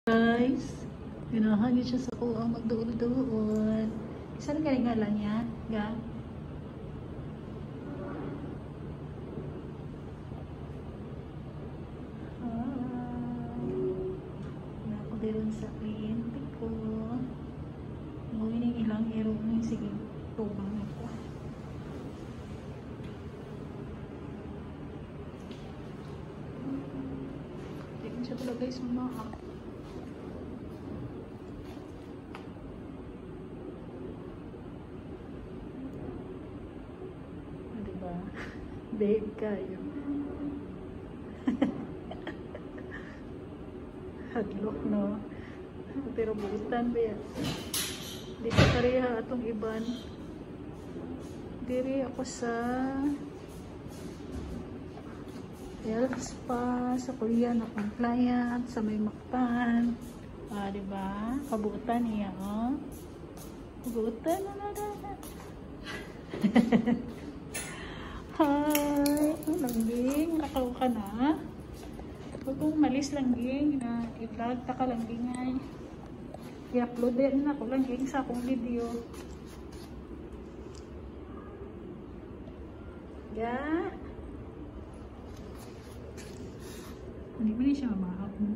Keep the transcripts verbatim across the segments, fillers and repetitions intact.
Guys, ganahan niya siya sa kuha magduol-duol. Saan ka ngalan niya? Ga? Hi. Nako diron sa kliyente ko. Ngayon yung ilang hero ng sige. Tubang ako. Tingnan siya talaga guys mga babe kayo. Hadlok no. Pero buutan ba yan? Di ka pareha atong iban. Diri ako sa health spa sa Korea na compliant sa may Mactan. Ah, diba? Kabuutan niya, oh. Kabuutan na na na. Hi! Oh, langging. Nakaw ka na. Huwag kong malis langging na i-vlog ta ka langging ay. I-upload din ako langging sa akong video. Ya! Hindi mo na siya mamahap mo.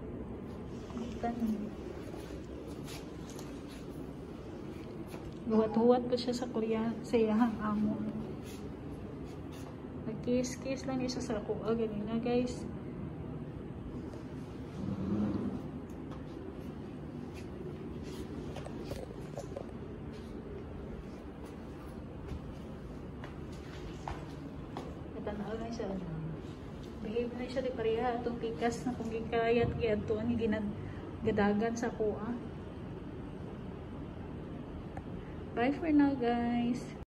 Huwat-huwat pa siya sa Korea. Sa iyahang amo. Nag-kiss-kiss lang isa sa kuha ganina guys. Natanaw na siya. Behave na siya di pareha. Itong pikas na kung gikayat kaya ito ang ginagadagan sa kuha. Bye for now guys.